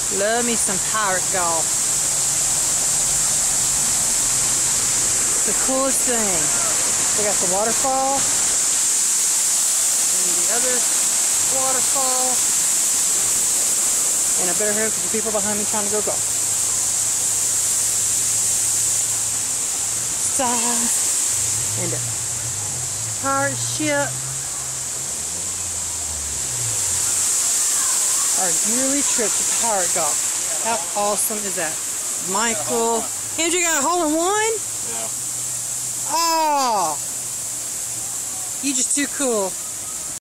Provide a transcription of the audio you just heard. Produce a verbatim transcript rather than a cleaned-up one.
Love me some pirate golf. The coolest thing. They got the waterfall and the other waterfall. And I better hurry because the people behind me trying to go golf. Stars and a pirate ship. Our yearly trip to pirate golf. How awesome is that? Michael. Andrew got a hole in one? Yeah. Oh, you just too cool.